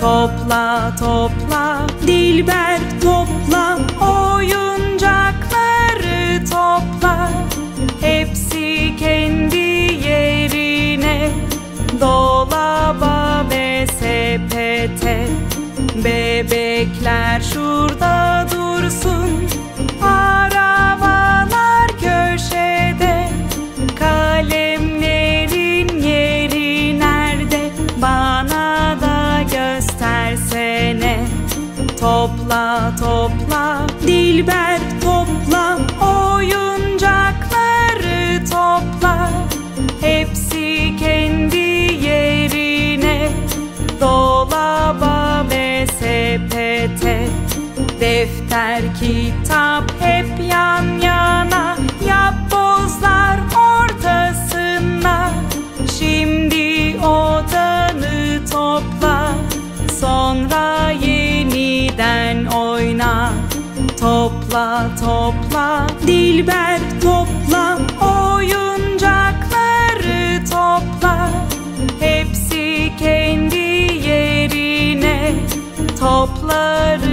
Topla topla Dilber topla, oyuncakları topla. Hepsi kendi yerine, dolaba ve sepete. Bebekler şurada dursun, arabalar köşede. Kalemlerin yeri nerede? Bana da göstersene. Topla topla Dilber topla, oyuncakları topla. Hepsi kendi yerine, dolaba ve sepete. Defter, kitap hep yan yana, yapbozlar ortasına. Şimdi odanı topla, sonra yeniden oyna. Topla topla Dilber topla, oyuncakları topla. Hepsi kendi yerine, topları